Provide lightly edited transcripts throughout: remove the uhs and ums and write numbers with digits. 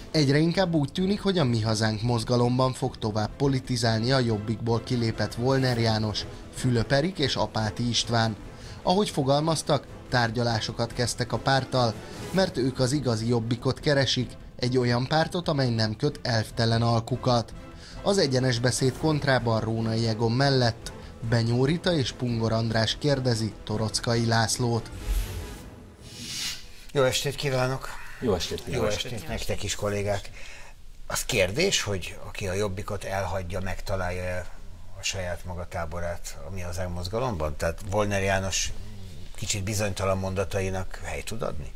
Egyre inkább úgy tűnik, hogy a Mi Hazánk mozgalomban fog tovább politizálni a Jobbikból kilépett Volner János, Fülöp Erik és Apáti István. Ahogy fogalmaztak, tárgyalásokat kezdtek a párttal, mert ők az igazi Jobbikot keresik, egy olyan pártot, amely nem köt elvtelen alkukat. Az egyenes beszéd kontrában Rónai Egon mellett Benyó Rita és Pungor András kérdezi Torockai Lászlót. Jó estét kívánok! Jó estét kívánok! Jó estét nektek is, kollégák! Az kérdés, hogy aki a Jobbikot elhagyja, megtalálja a saját maga táborát a Mi Hazánk mozgalomban? Tehát Volner János kicsit bizonytalan mondatainak helyt tud adni?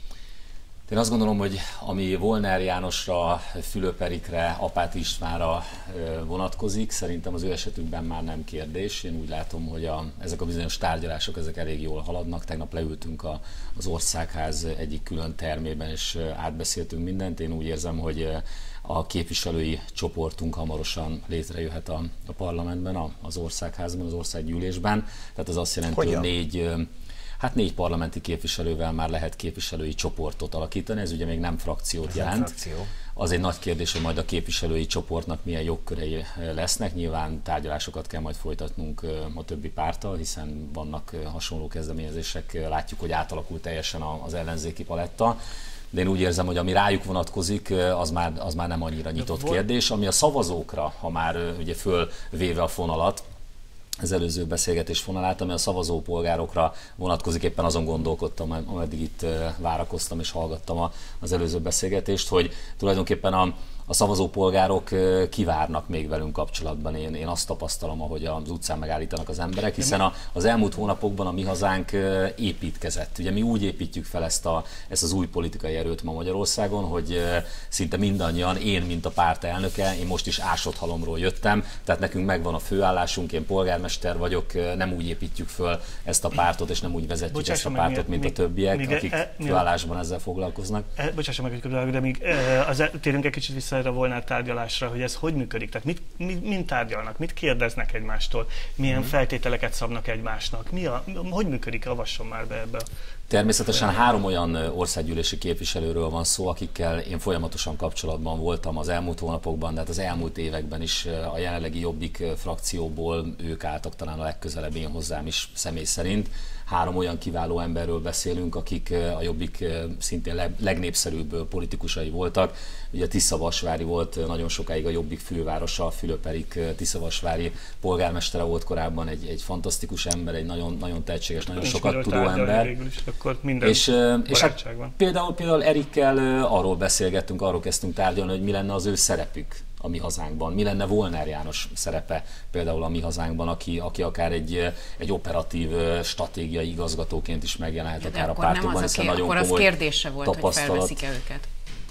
Én azt gondolom, hogy ami Volner Jánosra, Fülöp Erikre, Apáti Istvánra vonatkozik, szerintem az ő esetükben már nem kérdés. Én úgy látom, hogy ezek a bizonyos tárgyalások ezek elég jól haladnak. Tegnap leültünk az Országház egyik külön termében, és átbeszéltünk mindent. Én úgy érzem, hogy a képviselői csoportunk hamarosan létrejöhet a parlamentben, az Országházban, az Országgyűlésben. Tehát az azt jelenti, hogy négy parlamenti képviselővel már lehet képviselői csoportot alakítani, ez ugye még nem frakciót jelent. Az egy nagy kérdés, hogy majd a képviselői csoportnak milyen jogkörei lesznek. Nyilván tárgyalásokat kell majd folytatnunk a többi párttal, hiszen vannak hasonló kezdeményezések, látjuk, hogy átalakult teljesen az ellenzéki paletta. De én úgy érzem, hogy ami rájuk vonatkozik, az már nem annyira nyitott kérdés. Ami a szavazókra, ha már ugye fölvéve a fonalat, az előző beszélgetés fonalát, ami a szavazópolgárokra vonatkozik, éppen azon gondolkodtam, ameddig itt várakoztam és hallgattam az előző beszélgetést, hogy tulajdonképpen a szavazópolgárok kivárnak még velünk kapcsolatban. Én azt tapasztalom, ahogy az utcán megállítanak az emberek, hiszen az elmúlt hónapokban a Mi Hazánk építkezett. Ugye mi úgy építjük fel ezt az új politikai erőt ma Magyarországon, hogy szinte mindannyian, én, mint a párt elnöke, én most is Ásotthalomról jöttem, tehát nekünk megvan a főállásunk, én polgármester vagyok, nem úgy építjük föl ezt a pártot, és nem úgy vezetjük ezt a pártot, mint a többiek, akik főállásban ezzel foglalkoznak. Bocsássa meg, de még térünk egy kicsit vissza erre a Volner tárgyalásra, hogy ez hogy működik? Tehát mind tárgyalnak, mit kérdeznek egymástól, milyen feltételeket szabnak egymásnak, hogy működik, avasson már be ebbe? Természetesen 3 olyan országgyűlési képviselőről van szó, akikkel én folyamatosan kapcsolatban voltam az elmúlt hónapokban, de hát az elmúlt években is a jelenlegi Jobbik frakcióból ők álltak talán a legközelebb én hozzám is személy szerint. 3 olyan kiváló emberről beszélünk, akik a Jobbik szintén legnépszerűbb politikusai voltak. Ugye Tiszavasvári volt nagyon sokáig a Jobbik fővárosa, Fülöp Erik Tiszavasvári polgármestere volt korábban, egy fantasztikus ember, egy nagyon, nagyon tehetséges, nagyon sokat tudó ember. Akkor minden és hát például Erikkel arról beszélgettünk, arról kezdtünk tárgyalni, hogy mi lenne az ő szerepük a Mi Hazánkban. Mi lenne Volner János szerepe például a Mi Hazánkban, aki akár egy operatív stratégiai igazgatóként is megjelenhet akár a pártokban, hiszen nagyon komoly akkor az kérdése volt, tapasztalat. hogy felveszik-e őket?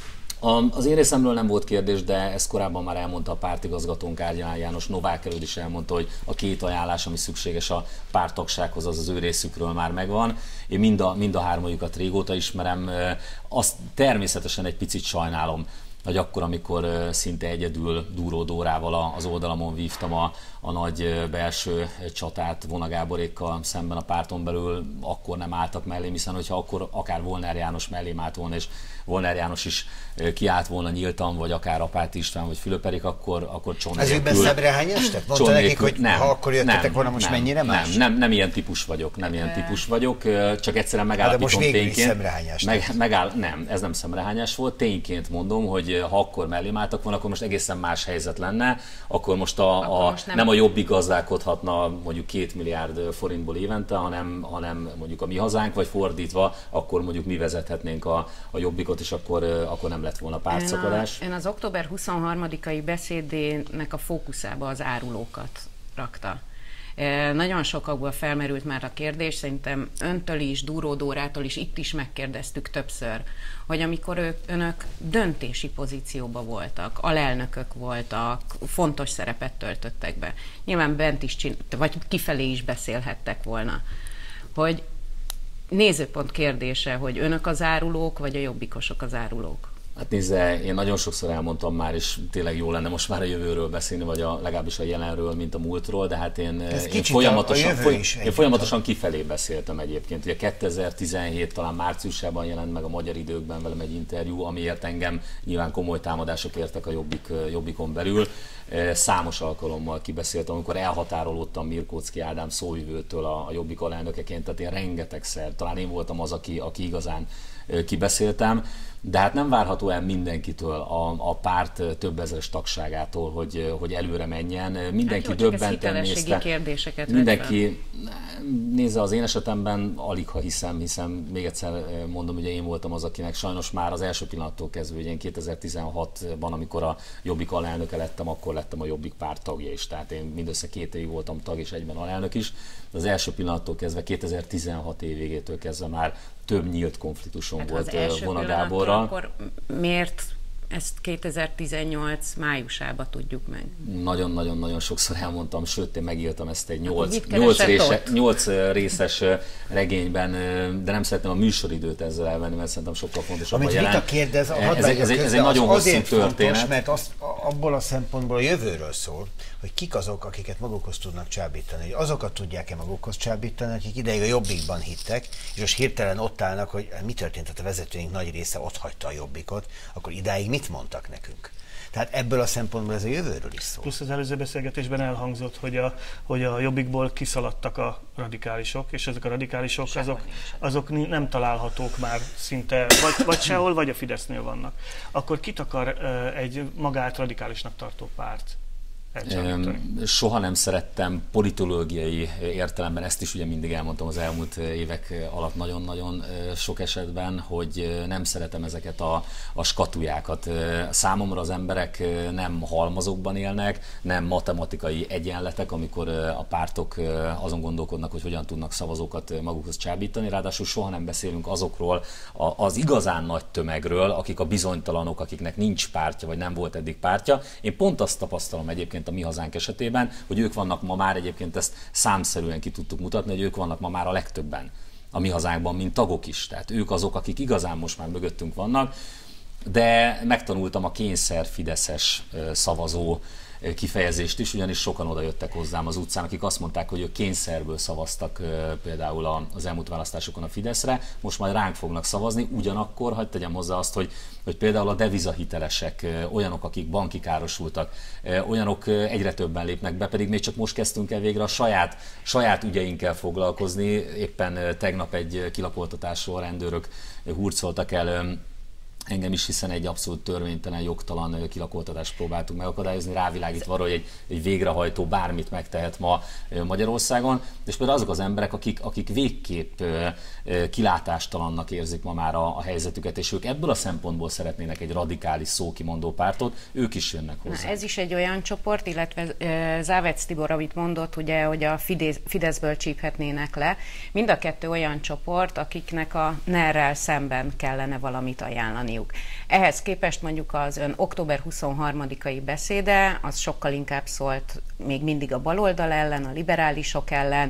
Az én részemről nem volt kérdés, de ezt korábban már elmondta a pártigazgatónk Árgyalán János, Novák előtt is elmondta, hogy a 2 ajánlás, ami szükséges a párttagsághoz, az ő részükről már megvan. Én mind a 3-jukat régóta ismerem, azt természetesen egy picit sajnálom, hogy akkor, amikor szinte egyedül Dúró Dórával az oldalamon vívtam a nagy belső csatát Vona Gáborékkal szemben a párton belül, akkor nem álltak mellém, hiszen hogyha akkor akár Volner János mellém állt volna, és Volner János is kiállt volna nyíltan, vagy akár Apáti István, vagy Fülöp Erik, akkor csont nélkül. Ezekben szemrehányást tett? Mondta nekik, hogy nem, ha akkor jöttetek volna, most mennyire más? Nem ilyen típus vagyok, csak egyszerűen megállapítom tényként. Nem, ez nem szemrehányás volt. Tényként mondom, hogy ha akkor mellém álltak volna, akkor most egészen más helyzet lenne, akkor most nem a Jobbik gazdálkodhatna mondjuk 2 milliárd forintból évente, hanem mondjuk a Mi Hazánk, vagy fordítva, akkor mondjuk mi vezethetnénk a Jobbikot, és akkor nem lett volna pártszakadás. Ön az október 23-ai beszédének a fókuszába az árulókat rakta. Nagyon sokakból felmerült már a kérdés, szerintem öntől is, Dúró Dórától is, itt is megkérdeztük többször, hogy amikor önök döntési pozícióban voltak, alelnökök voltak, fontos szerepet töltöttek be. Nyilván bent is, vagy kifelé is beszélhettek volna, hogy nézőpont kérdése, hogy önök az árulók, vagy a jobbikosok az árulók? Hát nézze, én nagyon sokszor elmondtam már, és tényleg jó lenne most már a jövőről beszélni, vagy legalábbis a jelenről, mint a múltról, de hát én folyamatosan kifelé beszéltem egyébként. Ugye 2017 talán márciusában jelent meg a Magyar Időkben velem egy interjú, amiért engem nyilván komoly támadások értek a Jobbikon belül. Számos alkalommal kibeszéltem, amikor elhatárolódtam Mirkóczky Ádám szóvivőtől a Jobbik alelnökeként, tehát én rengetegszer, talán én voltam az, aki igazán kibeszéltem, de hát nem várható el mindenkitől, a párt több ezeres tagságától, hogy előre menjen. Mindenki hát döbbenten nézte. Kérdéseket mindenki, nézze, az én esetemben alig ha hiszen még egyszer mondom, ugye én voltam az, akinek sajnos már az első pillanattól kezdve, ugye én 2016-ban, amikor a Jobbik alelnöke lettem, akkor lettem a Jobbik párt tagja is. Tehát én mindössze 2 évig voltam tag és egyben alelnök is. De az első pillanattól kezdve, 2016 év végétől kezdve már több nyílt konfliktusom hát volt Vona Gáborral. Akkor miért ezt 2018 májusába tudjuk meg? Nagyon-nagyon sokszor elmondtam, sőt, én megírtam ezt egy 8 részes regényben, de nem szeretném a műsoridőt ezzel elvenni, mert szerintem sokkal fontosabb. Amit Rita kérdez, ez egy nagyon hosszú történet. Fontos, mert abból a szempontból a jövőről szól, hogy kik azok, akiket magukhoz tudnak csábítani. Hogy azokat tudják-e magukhoz csábítani, akik ideig a Jobbikban hittek, és most hirtelen ott állnak, hogy mi történt, hát a vezetőink nagy része ott hagyta a Jobbikot, akkor idáig mit mondtak nekünk? Tehát ebből a szempontból ez a jövőről is szól. Plusz az előző beszélgetésben elhangzott, hogy a Jobbikból kiszaladtak a radikálisok, és ezek a radikálisok azok nem találhatók már szinte, vagy sehol, vagy a Fidesznél vannak. Akkor kit akar egy magát radikálisnak tartó párt? Soha nem szerettem politológiai értelemben, ezt is ugye mindig elmondtam az elmúlt évek alatt nagyon-nagyon sok esetben, hogy nem szeretem ezeket a skatujákat. Számomra az emberek nem halmazokban élnek, nem matematikai egyenletek, amikor a pártok azon gondolkodnak, hogy hogyan tudnak szavazókat magukhoz csábítani, ráadásul soha nem beszélünk azokról az igazán nagy tömegről, akik a bizonytalanok, akiknek nincs pártja, vagy nem volt eddig pártja. Én pont azt tapasztalom egyébként a Mi Hazánk esetében, hogy ők vannak ma már, egyébként ezt számszerűen ki tudtuk mutatni, hogy ők vannak ma már a legtöbben a Mi Hazánkban, mint tagok is. Tehát ők azok, akik igazán most már mögöttünk vannak, de megtanultam a kényszer fideszes szavazó kifejezést is, ugyanis sokan oda jöttek hozzám az utcán, akik azt mondták, hogy ők kényszerből szavaztak például az elmúlt választásokon a Fideszre, most majd ránk fognak szavazni, ugyanakkor hadd tegyem hozzá azt, hogy például a devizahitelesek, olyanok, akik banki károsultak, olyanok egyre többen lépnek be, pedig még csak most kezdtünk el végre a saját ügyeinkkel foglalkozni. Éppen tegnap egy kilapoltatásról rendőrök hurcoltak el engem is, hiszen egy abszolút törvénytelen, jogtalan kilakoltatást próbáltunk megakadályozni, rávilágítva arra, hogy egy végrehajtó bármit megtehet ma Magyarországon. És például azok az emberek, akik végképp kilátástalannak érzik ma már a helyzetüket, és ők ebből a szempontból szeretnének egy radikális szókimondó pártot, ők is jönnek hozzá. Ez is egy olyan csoport, illetve Závec Tibor, amit mondott, ugye, hogy a Fideszből csíphetnének le. Mind a kettő olyan csoport, akiknek a NER-rel szemben kellene valamit ajánlani. Ehhez képest mondjuk az ön október 23-ai beszéde, az sokkal inkább szólt még mindig a baloldal ellen, a liberálisok ellen.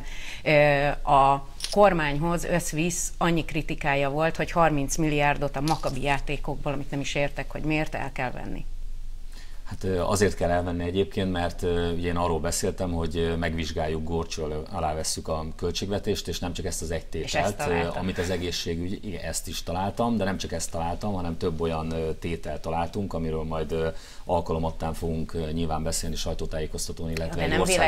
A kormányhoz összvisz annyi kritikája volt, hogy 30 milliárdot a Makabi játékokból, amit nem is értek, hogy miért el kell venni. Hát azért kell elvenni egyébként, mert ugye én arról beszéltem, hogy megvizsgáljuk, górcső alá vesszük a költségvetést, és nem csak ezt az egy tételt, amit az egészségügy, igen, ezt is találtam, de nem csak ezt találtam, hanem több olyan tételt találtunk, amiről majd alkalomattán fogunk nyilván beszélni sajtótájékoztatón, illetve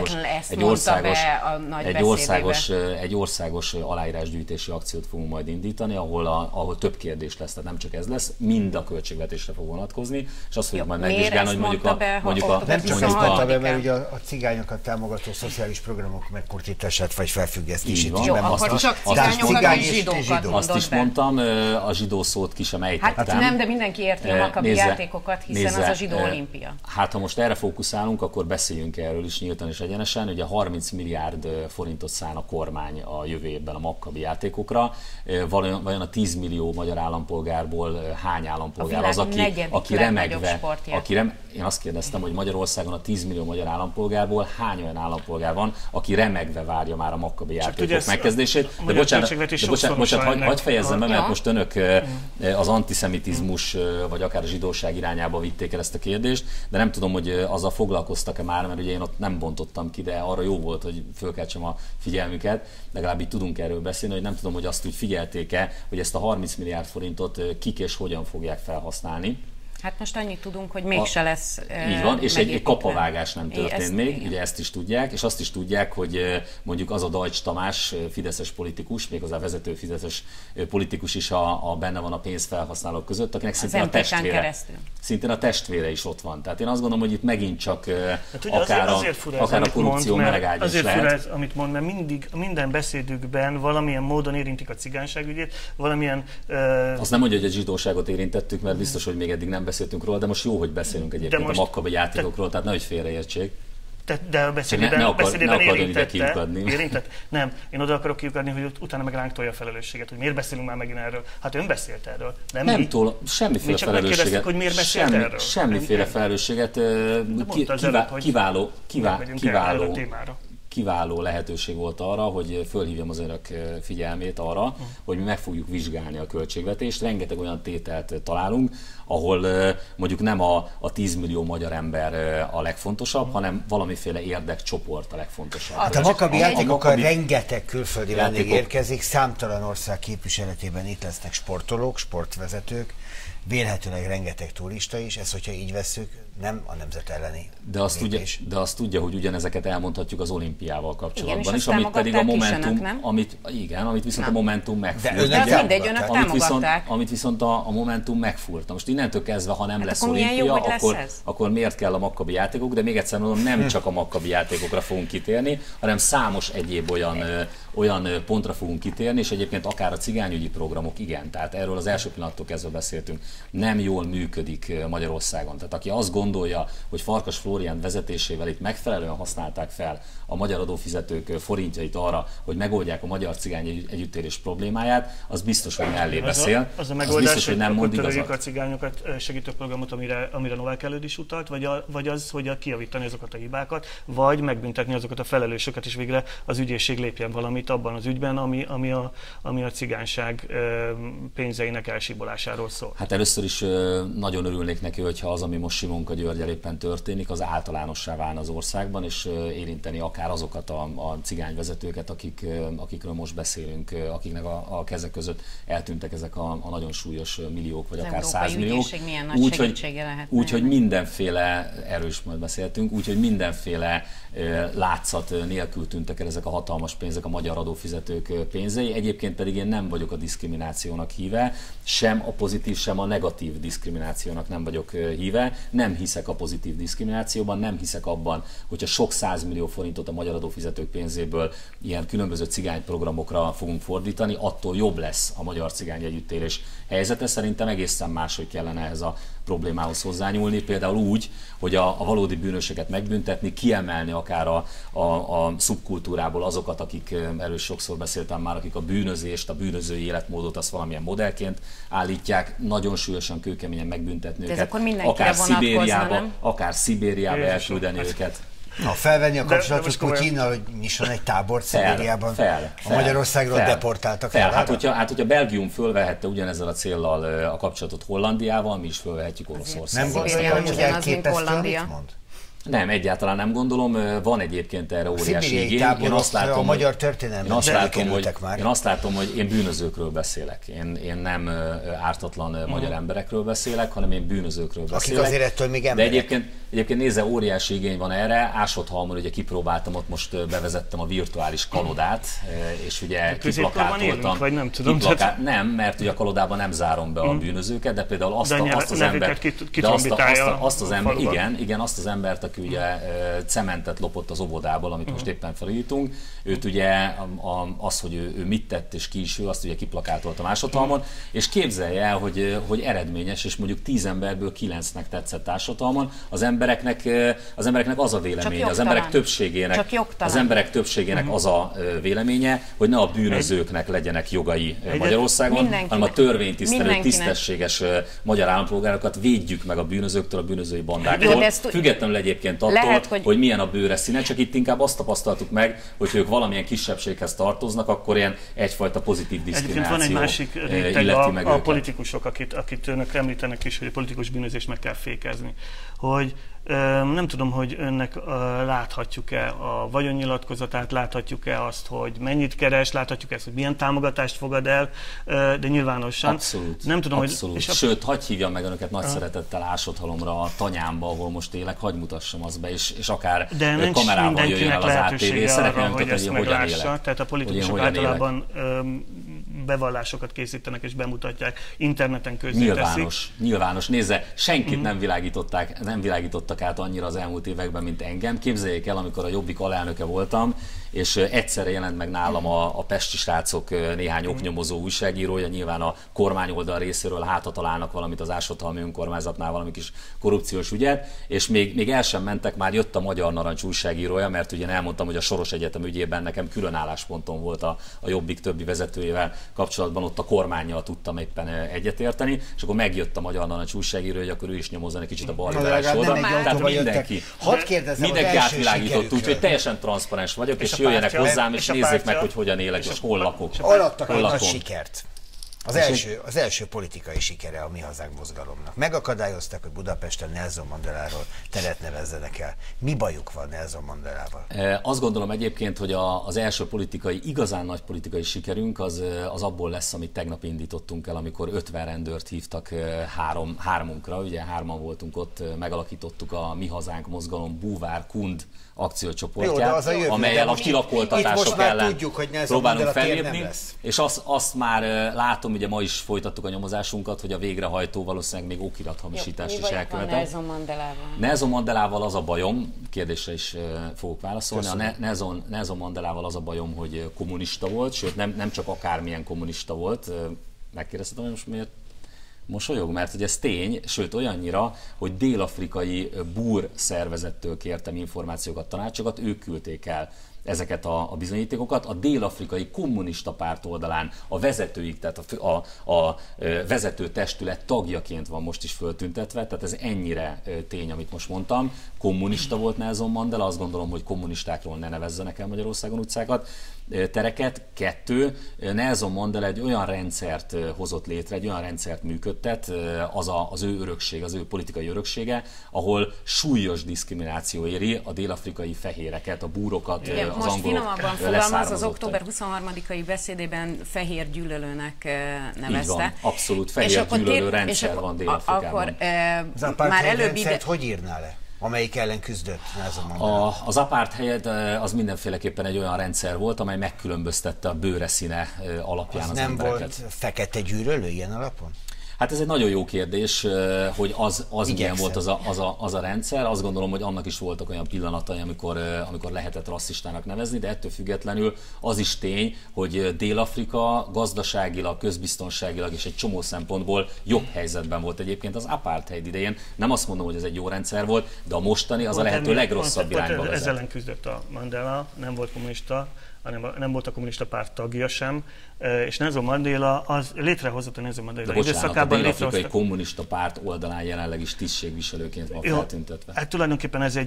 egy országos aláírásgyűjtési akciót fogunk majd indítani, ahol több kérdés lesz, tehát nem csak ez lesz, mind a költségvetésre fog vonatkozni, és azt fogjuk majd megvizsgálni, hogy nem csak ezt mondta be, mert ugye a cigányokat támogató szociális programok megkurtítását vagy felfüggesztését is akkor csak cigányokat és zsidókat azt is mondtam, a zsidó szót ki sem ejtettem. Hát nem, de mindenki érti a Makabi játékokat, hiszen az a zsidó olimpia. Hát ha most erre fókuszálunk, akkor beszéljünk erről is nyíltan és egyenesen. Ugye 30 milliárd forintot szán a kormány a jövő évben a Makabi játékokra. Vajon a 10 millió magyar állampolgárból hány állampolgár az, aki remegve, én azt kérdeztem, hogy Magyarországon a 10 millió magyar állampolgárból hány olyan állampolgár van, aki remegve várja már a Maccabi játékok megkezdését. De bocsánat, hadd fejezzem be, mert most önök az antiszemitizmus, vagy akár a zsidóság irányába vitték el ezt a kérdést, de nem tudom, hogy azzal foglalkoztak-e már, mert ugye én ott nem bontottam ki, de arra jó volt, hogy fölkeltsem a figyelmüket, legalább így tudunk erről beszélni, hogy nem tudom, hogy azt úgy figyelték-e, hogy ezt a 30 milliárd forintot kik és hogyan fogják felhasználni. Hát most annyit tudunk, hogy mégse lesz. Így van, és egy kapavágás nem történt ezt, még, igen. ugye ezt is tudják, és azt is tudják, hogy mondjuk az a Deutsch Tamás, fideszes politikus, méghozzá vezető fideszes politikus is benne van a pénzfelhasználók között, akinek szintén a testvére. Szintén a testvére is ott van. Tehát én azt gondolom, hogy itt megint csak akár a korrupció melegágy is lehet. Azért fura ez, amit mond, mert minden beszédükben valamilyen módon érintik a cigányságügyét, valamilyen... Azt nem mondja, hogy a zsidóságot érintettük, mert biztos, hogy még eddig nem beszéltünk róla, de most jó, hogy beszélünk egyébként a Maccabi játékokról, tehát nehogy félreértsék. De a beszédében érintett? Nem, én oda akarok kiukadni, hogy utána meg ránk tolja a felelősséget, hogy miért beszélünk már megint erről. Hát ön beszélt erről. Nem tól, semmiféle felelősséget. Hogy miért beszélt erről. Semmiféle felelősséget. Kiváló lehetőség volt arra, hogy fölhívjam az önök figyelmét arra, hogy mi meg fogjuk vizsgálni a költségvetést. Rengeteg olyan tételt találunk, ahol mondjuk nem a 10 millió magyar ember a legfontosabb, hanem valamiféle érdekcsoport a legfontosabb. Hát a Maccabi játékokkal rengeteg külföldi vendég érkezik, számtalan ország képviseletében itt lesznek sportolók, sportvezetők, vélhetőleg rengeteg turista is, ezt, hogyha így vesszük, nem a nemzet elleni. De azt tudja, hogy ugyanezeket elmondhatjuk az olimpiával kapcsolatban igen, is, amit pedig a Momentum, amit viszont a Momentum megfúrt. Amit viszont a Momentum megfúrt. Most innentől kezdve, ha nem lesz olimpia, akkor miért kell a Maccabi játékok, de még egyszer mondom, nem csak a Maccabi játékokra fogunk kitérni, hanem számos egyéb olyan pontra fogunk kitérni, és egyébként akár a cigányügyi programok, igen, tehát erről az első pillanattól kezdve beszéltünk, nem jól működik Magyarországon. Tehát aki azt gondolja, hogy Farkas Flórián vezetésével itt megfelelően használták fel a magyar adófizetők forintjait arra, hogy megoldják a magyar cigány együttélés problémáját, az biztos, hogy mellé beszél. Az a megoldás, biztos, hogy nem mond igazat. A cigányokat segítő programot, amire Novák Előd is utalt, vagy az, hogy kijavítani azokat a hibákat, vagy megbüntetni azokat a felelősöket, és végre az ügyészség lépjen valamit abban az ügyben, ami a cigányság pénzeinek elsíbolásáról szól. Hát először is nagyon örülnék neki, hogyha az, ami most Simonka Györgyel éppen történik, az általánossá válna az országban, és érinteni akár azokat a cigányvezetőket, akikről most beszélünk, akiknek a kezek között eltűntek ezek a nagyon súlyos milliók, vagy akár 100 milliók. Úgyhogy mindenféle, erről is majd beszéltünk, úgyhogy mindenféle látszat nélkül tűntek el ezek a hatalmas pénzek, a magyar adófizetők pénzei. Egyébként pedig én nem vagyok a diszkriminációnak híve, sem a pozitív, sem a negatív diszkriminációnak nem vagyok híve. Nem hiszek a pozitív diszkriminációban, nem hiszek abban, hogyha sok 100 millió forintot a magyar adófizetők pénzéből ilyen különböző cigányprogramokra fogunk fordítani, attól jobb lesz a magyar cigány együttélés helyzete. Szerintem egészen máshogy kellene ehhez a problémához hozzányúlni, például úgy, hogy a valódi bűnösöket megbüntetni, kiemelni akár a szubkultúrából azokat, akik, erről sokszor beszéltem már, akik a bűnözést, a bűnözői életmódot azt valamilyen modellként állítják, nagyon súlyosan, kőkeményen megbüntetni őket, akár Szibériába elküldeni őket. Ha felvenni a kapcsolatot Putyinnal, hogy nyisson egy tábort Szibériában, a Magyarországról deportáltak el. Hát, hogyha Belgium fölvehette ugyanezzel a céllal a kapcsolatot Hollandiával, mi is fölvehetjük Oroszországgal. Nem gondolom, hogy elképesztő, amit mond? Nem, egyáltalán nem gondolom. Van egyébként erre óriási igény. Én azt látom, a magyar történelemben én azt látom, hogy én bűnözőkről beszélek. Én nem ártatlan magyar emberekről beszélek, hanem én bűnözőkről beszélek. Akik azért ettől még emberek. De egyébként nézze, óriási igény van erre. Ásodhalmon ugye kipróbáltam, ott most bevezettem a virtuális kalodát, és ugye kiplakátoltam. Vagy nem tudom. Nem, mert ugye a kalodában nem zárom be a bűnözőket, de például azt az embert, aki ugye cementet lopott az óvodából, amit most éppen felújítunk, őt ugye az, hogy ő mit tett és ki is ő, azt ugye kiplakátolta Ásodhalmon, és képzelje el, hogy eredményes, és mondjuk 10 emberből 9-nek tetszett Ásodhalmon, az ember embereknek az a véleménye, az emberek többségének az a véleménye, hogy ne a bűnözőknek legyenek jogai Magyarországon, hanem a törvénytisztelő, tisztességes magyar állampolgárokat védjük meg a bűnözőktől, a bűnözői bandáktól, függetlenül egyébként attól, hogy milyen a bőre színe, csak itt inkább azt tapasztaltuk meg, hogy ők valamilyen kisebbséghez tartoznak, akkor ilyen egyfajta pozitív diszkrimináció van egy másik réteg a politikusok, akit önök említenek is, hogy a politikus bűnözést meg kell fékezni. Hogy nem tudom, hogy önnek láthatjuk-e a vagyonnyilatkozatát, láthatjuk-e azt, hogy mennyit keres, láthatjuk ezt, hogy milyen támogatást fogad el, de nyilvánosan. Abszolút. Nem tudom, abszolút. Sőt, hadd hívjam meg önöket nagy szeretettel Ásodhalomra, a tanyámba, ahol most élek, hadd mutassam azt be, és akár kamerával jöjjön el az ATV. Szeretném mutatni, hogy hogyan élek. Tehát a politikusok általában bevallásokat készítenek és bemutatják, interneten közzéteszik. Nyilvános. Nézze, senkit nem világítottak át annyira az elmúlt években, mint engem. Képzeljék el, amikor a Jobbik alelnöke voltam, és egyszerre jelent meg nálam a Pesti Srácok néhány oknyomozó újságírója, nyilván a kormányoldal részéről hátra találnak valamit az Ásodhalmi önkormányzatnál, valami kis korrupciós ügyet, és még el sem mentek, már jött a Magyar Narancs újságírója, mert ugye elmondtam, hogy a Soros Egyetem ügyében nekem külön állásponton volt a Jobbik többi vezetőjével kapcsolatban, ott a kormánnyal tudtam éppen egyetérteni, és akkor megjött a Magyar Narancs újságírója, hogy akkor ő is nyomozzon egy kicsit a balliberális oldalt. Tehát mindenki átvilágított, úgyhogy teljesen transzparens vagyok, és jöjjenek hozzám, és nézzék meg, hogy hogyan élek, és hol lakok. Alattak egy nagy sikert. Az első politikai sikere a Mi Hazánk mozgalomnak. Megakadályozták, hogy Budapesten Nelson Mandeláról teret nevezzenek el. Mi bajuk van Nelson Mandelával? Azt gondolom egyébként, hogy az első igazán nagy politikai sikerünk az abból lesz, amit tegnap indítottunk el, amikor 50 rendőrt hívtak hármunkra. Ugye hárman voltunk ott, megalakítottuk a Mi Hazánk mozgalom Búvár Kund akciócsoportját, amellyel a kilakoltatások ellen próbálunk fellépni, és azt már látom, ugye ma is folytattuk a nyomozásunkat, hogy a végrehajtó valószínűleg még okirathamisítást is elkövetett. Nelson Mandelával az a bajom, kérdésre is fogok válaszolni, a Nelson Mandelával az a bajom, hogy kommunista volt, sőt nem csak akármilyen kommunista volt, megkérdeztem, hogy most miért mosolyog, mert hogy ez tény, sőt olyannyira, hogy dél-afrikai búr szervezettől kértem információkat, tanácsokat, ők küldték el ezeket a bizonyítékokat. A dél-afrikai kommunista párt oldalán a vezetőik, tehát a vezető testület tagjaként van most is föltüntetve, tehát ez ennyire tény, amit most mondtam. Kommunista volt Nelson Mandela, azt gondolom, hogy kommunistákról ne nevezzenek el Magyarországon utcákat, tereket. 2. Nelson Mandela egy olyan rendszert hozott létre, egy olyan rendszert működtet, az ő örökség, az ő politikai öröksége, ahol súlyos diszkrimináció éri a dél-afrikai fehéreket, a búrokat, igen, az angolok finomabban fogalmaz, az október 23-ai beszédében fehér gyűlölőnek nevezte. Így van, abszolút fehér gyűlölő rendszer van Dél-Afrikában. Már előbb hogy írná le? Amelyik ellen küzdött Nelson Mandela? Az apartheid az mindenféleképpen egy olyan rendszer volt, amely megkülönböztette a bőre színe alapján az embereket. Nem volt fekete gyűlölő ilyen alapon? Hát ez egy nagyon jó kérdés, hogy az milyen volt az a rendszer. Azt gondolom, hogy annak is voltak olyan pillanatai, amikor lehetett rasszistának nevezni, de ettől függetlenül az is tény, hogy Dél-Afrika gazdaságilag, közbiztonságilag és egy csomó szempontból jobb helyzetben volt egyébként az apartheid idején. Nem azt mondom, hogy ez egy jó rendszer volt, de a mostani az a lehető legrosszabb irányba vezet. Ezzel ellen küzdött a Mandela, nem volt kommunista, nem volt a kommunista párt tagja sem, és Nelson Mandela létrehozott a Nelson Mandela időszakában. A dél-afrikai kommunista párt oldalán jelenleg is tisztségviselőként van feltüntetve. Hát tulajdonképpen ez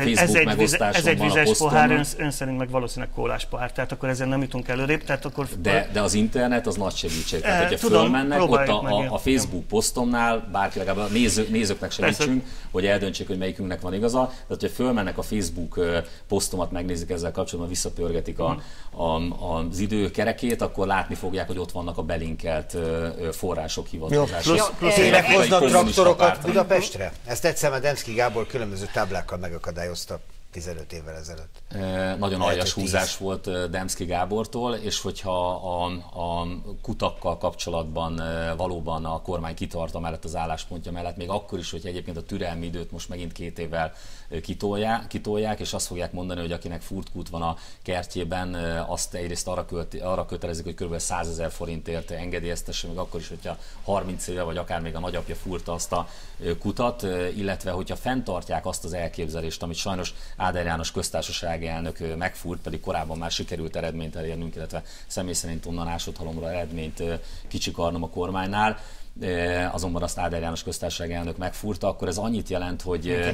egy vizes pohár, ön szerint meg valószínűleg kólás pohár, tehát akkor ezzel nem jutunk előrébb. Tehát akkor... De az internet az nagy segítség. Tehát, hogyha fölmennek, ott a Facebook posztomnál, bárki legalább a nézőknek segítsünk, hogy eldöntsék, hogy melyikünknek van igaza. Tehát, hogyha fölmennek a Facebook posztomat, megnézik ezzel kapcsolatban, visszapörgetik az időkerekét, akkor látni fogják, hogy ott vannak a belinkelt források hivatkozása. Plusz évek hoznak traktorokat Budapestre? Ezt egyszer Demszky Gábor különböző táblákkal megakadályozta. 15 évvel ezelőtt. Nagyon aljas húzás volt Demszky Gábortól, és hogyha a kutakkal kapcsolatban valóban a kormány kitart mellett az álláspontja mellett, még akkor is, hogy egyébként a türelmi időt most megint 2 évvel kitolják, és azt fogják mondani, hogy akinek furtkút van a kertjében, azt egyrészt arra kötelezik, hogy kb. 100 000 forintért engedélyeztesse, még akkor is, hogyha 30 éve, vagy akár még a nagyapja furta azt a kutat, illetve hogyha fenntartják azt az elképzelést, amit sajnos Áder János köztársasági elnök megfúrt, pedig korábban már sikerült eredményt elérnünk, illetve személy szerint onnan ásodhalomra eredményt kicsikarnom a kormánynál, azonban azt Áder János köztársasági elnök megfúrta, akkor ez annyit jelent,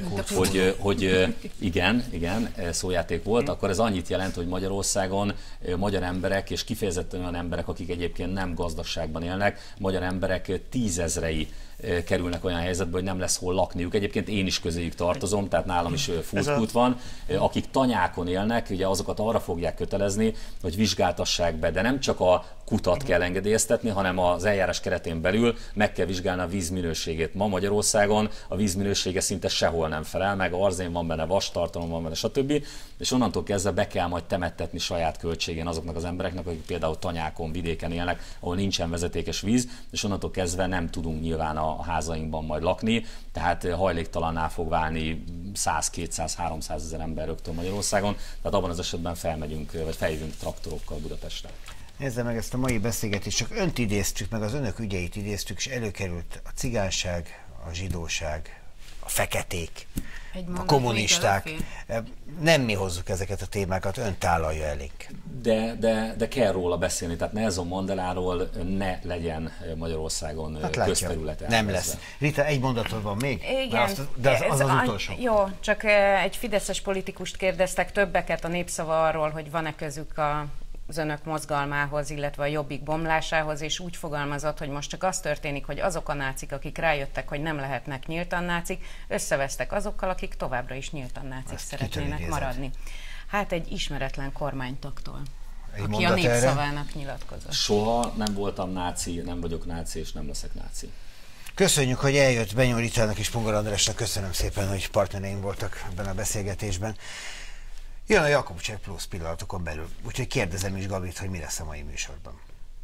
hogy igen, szójáték volt, akkor ez annyit jelent, hogy Magyarországon magyar emberek, és kifejezetten olyan emberek, akik egyébként nem gazdaságban élnek, magyar emberek 10 000-ei kerülnek olyan helyzetbe, hogy nem lesz hol lakniuk. Egyébként én is közéjük tartozom, tehát nálam is furtkút van. Akik tanyákon élnek, ugye azokat arra fogják kötelezni, hogy vizsgáltassák be, de nem csak a kutat kell engedélyeztetni, hanem az eljárás keretén belül meg kell vizsgálni a víz minőségét. Ma Magyarországon a víz minősége szinte sehol nem felel meg, arzén van benne, vastartalom van benne, stb. És onnantól kezdve be kell majd temettetni saját költségén azoknak az embereknek, akik például tanyákon, vidéken élnek, ahol nincsen vezetékes víz, és onnantól kezdve nem tudunk nyilván a házainkban majd lakni, tehát hajléktalanná fog válni 100, 200, 300 000 ember rögtön Magyarországon, tehát abban az esetben felmegyünk, vagy feljövünk traktorokkal Budapestre. Nézze meg ezt a mai beszélgetést, csak önt idéztük, meg az önök ügyeit idéztük, és előkerült a cigányság, a zsidóság, a feketék, a kommunisták. Nem mi hozzuk ezeket a témákat, ön tálalja elénk. De kell róla beszélni, tehát Nelson Mandeláról ne legyen Magyarországon közterületen. Nem lesz. Rita, egy mondatod van még? Igen, de az utolsó. Jó, csak egy fideszes politikust kérdeztek többeket a Népszava arról, hogy van-e közük az önök mozgalmához, illetve a Jobbik bomlásához, és úgy fogalmazott, hogy most csak az történik, hogy azok a nácik, akik rájöttek, hogy nem lehetnek nyíltan nácik, összevesztek azokkal, akik továbbra is nyíltan nácik szeretnének maradni. Hát egy ismeretlen kormánytaktól, aki a Népszavának nyilatkozott. Soha nem voltam náci, nem vagyok náci, és nem leszek náci. Köszönjük, hogy eljött Benyó Ritának és Pongor Andrásnak, köszönöm szépen, hogy partnereim voltak ebben a beszélgetésben. Jön a Jakubcsek Plusz pillanatokon belül, úgyhogy kérdezem is Gabit, hogy mi lesz a mai műsorban.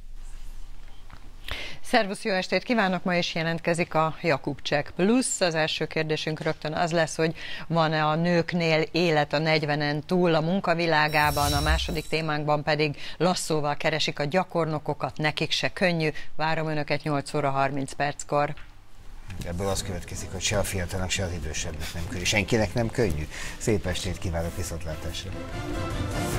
Szervusz, jó estét kívánok! Ma is jelentkezik a Jakubcsek Plusz. Az első kérdésünk rögtön az lesz, hogy van-e a nőknél élet a 40-en túl a munkavilágában, a második témánkban pedig lasszóval keresik a gyakornokokat, nekik se könnyű. Várom önöket 8 óra 30 perckor. Ebből az következik, hogy se a fiatalnak, se az idősebbnek nem könnyű. Senkinek nem könnyű. Szép estét kívánok, viszontlátásra!